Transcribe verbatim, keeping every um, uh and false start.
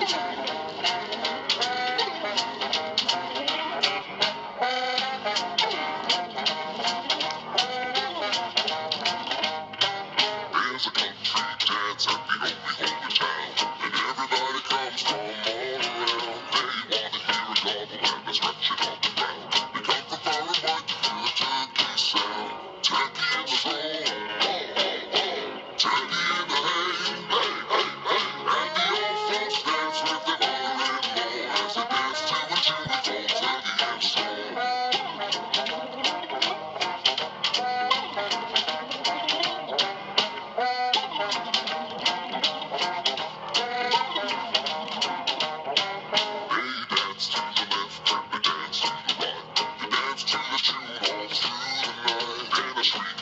There's a country dance at the only holy town, and everybody comes from all around. They wanna hear a gobble and a stretch it on the ground. They come from far and wide to hear a turkey sound. Turkey in the hole, ho, ho, ho. Turkey in the hay, hey, hey, hey. And the old folks dance with their mother-in-law as they dance to a tune we call Turkey in the Store. They dance to the left and they dance to the right. They dance to the tune all through the night. And a street